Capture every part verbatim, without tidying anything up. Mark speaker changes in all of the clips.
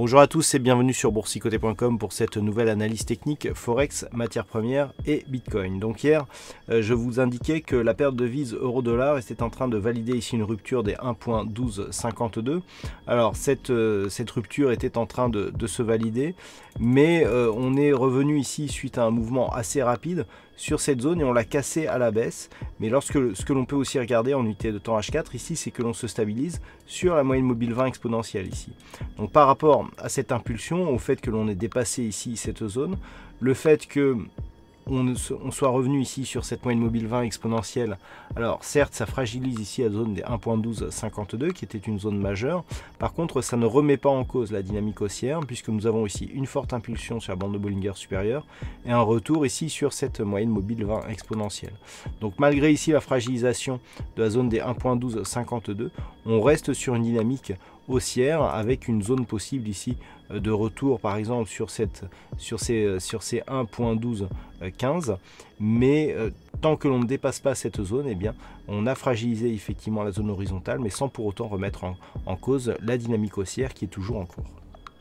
Speaker 1: Bonjour à tous et bienvenue sur boursicoté point com pour cette nouvelle analyse technique Forex, matières premières et Bitcoin. Donc hier, euh, je vous indiquais que la paire de devises euro-dollar était en train de valider ici une rupture des un virgule douze cinquante-deux. Alors cette, euh, cette rupture était en train de, de se valider, mais euh, on est revenu ici suite à un mouvement assez rapide sur cette zone et on l'a cassé à la baisse. Mais lorsque ce que l'on peut aussi regarder en unité de temps H quatre ici, c'est que l'on se stabilise sur la moyenne mobile vingt exponentielle ici. Donc par rapport à cette impulsion, au fait que l'on ait dépassé ici cette zone, le fait que on, on soit revenu ici sur cette moyenne mobile vingt exponentielle, alors certes ça fragilise ici la zone des un virgule douze cinquante-deux qui était une zone majeure. Par contre ça ne remet pas en cause la dynamique haussière puisque nous avons ici une forte impulsion sur la bande de Bollinger supérieure et un retour ici sur cette moyenne mobile vingt exponentielle. Donc malgré ici la fragilisation de la zone des un virgule douze cinquante-deux, on reste sur une dynamique haussière avec une zone possible ici de retour par exemple sur, cette, sur ces, sur ces un virgule douze quinze, mais euh, tant que l'on ne dépasse pas cette zone, eh bien, on a fragilisé effectivement la zone horizontale mais sans pour autant remettre en, en cause la dynamique haussière qui est toujours en cours.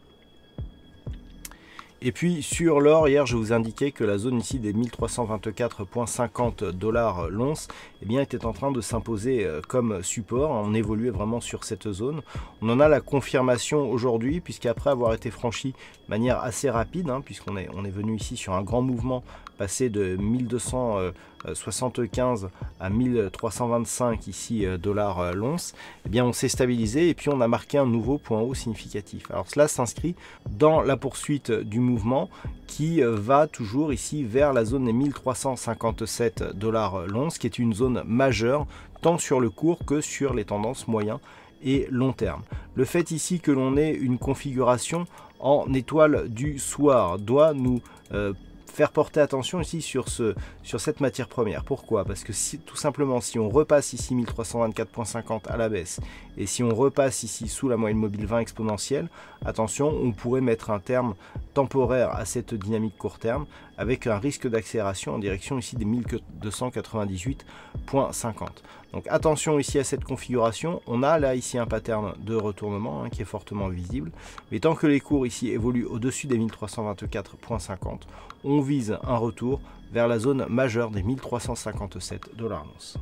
Speaker 1: Et puis sur l'or, hier je vous indiquais que la zone ici des mille trois cent vingt-quatre virgule cinquante dollars l'once eh bien, était en train de s'imposer comme support. On évoluait vraiment sur cette zone. On en a la confirmation aujourd'hui puisqu'après avoir été franchi de manière assez rapide, hein, puisqu'on est, on est venu ici sur un grand mouvement passé de mille deux cent soixante-quinze à mille trois cent vingt-cinq ici dollars l'once, eh bien on s'est stabilisé et puis on a marqué un nouveau point haut significatif. Alors cela s'inscrit dans la poursuite du mouvement qui va toujours ici vers la zone des mille trois cent cinquante-sept dollars l'once, qui est une zone majeure tant sur le court que sur les tendances moyen et long terme. Le fait ici que l'on ait une configuration en étoile du soir doit nous euh, faire porter attention ici sur, ce, sur cette matière première. Pourquoi? Parce que si, tout simplement, si on repasse ici mille trois cent vingt-quatre virgule cinquante à la baisse et si on repasse ici sous la moyenne mobile vingt exponentielle, attention, on pourrait mettre un terme temporaire à cette dynamique court terme avec un risque d'accélération en direction ici des mille deux cent quatre-vingt-dix-huit virgule cinquante. Donc attention ici à cette configuration. On a là ici un pattern de retournement hein, qui est fortement visible, mais tant que les cours ici évoluent au-dessus des mille trois cent vingt-quatre virgule cinquante, on vise un retour vers la zone majeure des mille trois cent cinquante-sept dollars l'once.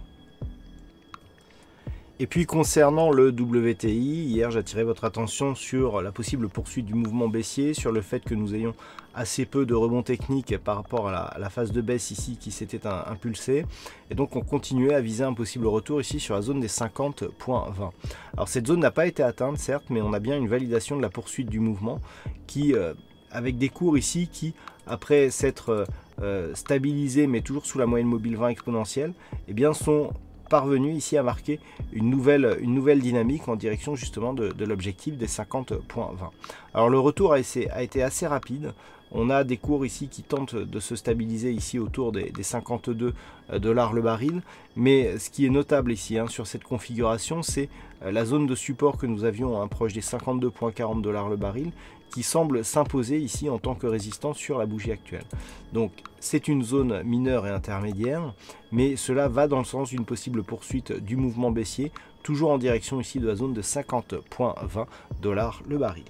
Speaker 1: Et puis concernant le W T I, hier j'attirais votre attention sur la possible poursuite du mouvement baissier, sur le fait que nous ayons assez peu de rebond technique par rapport à la, à la phase de baisse ici qui s'était impulsée. Et donc on continuait à viser un possible retour ici sur la zone des cinquante virgule vingt. Alors cette zone n'a pas été atteinte certes, mais on a bien une validation de la poursuite du mouvement qui, euh, avec des cours ici qui, après s'être euh, stabilisés mais toujours sous la moyenne mobile vingt exponentielle, eh bien sont parvenu ici à marquer une nouvelle, une nouvelle dynamique en direction justement de, de l'objectif des cinquante virgule vingt. Alors le retour a été, a été assez rapide. On a des cours ici qui tentent de se stabiliser ici autour des, des cinquante-deux dollars le baril. Mais ce qui est notable ici hein, sur cette configuration, c'est la zone de support que nous avions hein, proche des cinquante-deux virgule quarante dollars le baril qui semble s'imposer ici en tant que résistance sur la bougie actuelle. Donc c'est une zone mineure et intermédiaire, mais cela va dans le sens d'une possible poursuite du mouvement baissier, toujours en direction ici de la zone de cinquante virgule vingt dollars le baril.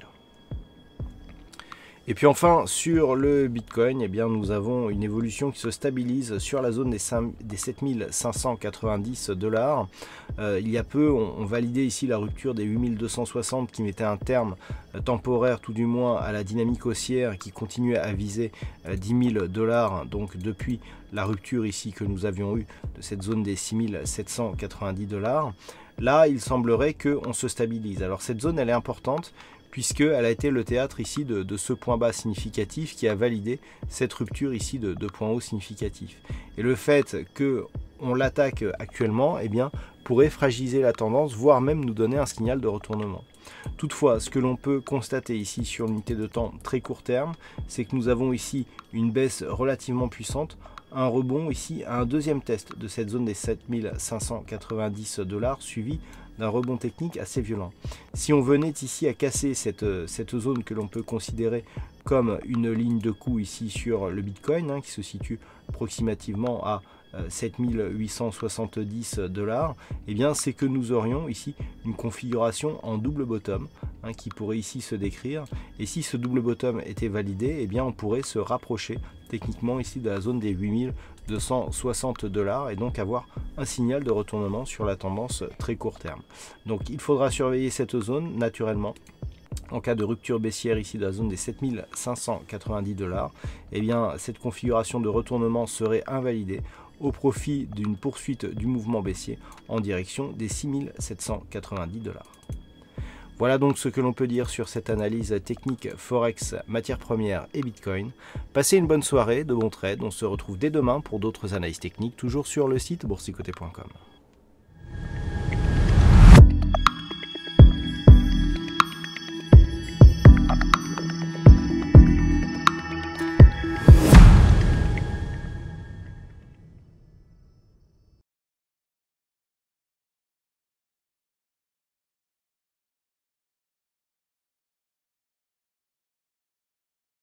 Speaker 1: Et puis enfin sur le Bitcoin, eh bien, nous avons une évolution qui se stabilise sur la zone des, des sept mille cinq cent quatre-vingt-dix dollars. Euh, il y a peu, on, on validait ici la rupture des huit mille deux cent soixante qui mettait un terme euh, temporaire tout du moins à la dynamique haussière qui continuait à viser euh, dix mille dollars. Donc depuis la rupture ici que nous avions eue de cette zone des six mille sept cent quatre-vingt-dix dollars. Là, il semblerait qu'on se stabilise. Alors cette zone, elle est importante puisqu'elle a été le théâtre ici de, de ce point bas significatif qui a validé cette rupture ici de, de point haut significatif. Et le fait qu'on l'attaque actuellement eh bien, pourrait fragiliser la tendance, voire même nous donner un signal de retournement. Toutefois, ce que l'on peut constater ici sur l'unité de temps très court terme, c'est que nous avons ici une baisse relativement puissante, un rebond ici à un deuxième test de cette zone des sept mille cinq cent quatre-vingt-dix dollars suivi d'un rebond technique assez violent. Si on venait ici à casser cette, cette zone que l'on peut considérer comme une ligne de coût ici sur le Bitcoin, hein, qui se situe approximativement à sept mille huit cent soixante-dix dollars, et bien c'est que nous aurions ici une configuration en double bottom, hein, qui pourrait ici se décrire, et si ce double bottom était validé, et bien on pourrait se rapprocher techniquement ici de la zone des huit mille deux cent soixante dollars et donc avoir un signal de retournement sur la tendance très court terme. Donc il faudra surveiller cette zone naturellement. En cas de rupture baissière ici de la zone des sept mille cinq cent quatre-vingt-dix dollars, eh bien cette configuration de retournement serait invalidée au profit d'une poursuite du mouvement baissier en direction des six mille sept cent quatre-vingt-dix dollars. Voilà donc ce que l'on peut dire sur cette analyse technique Forex, matières premières et Bitcoin. Passez une bonne soirée, de bons trades, on se retrouve dès demain pour d'autres analyses techniques, toujours sur le site boursicoté point com.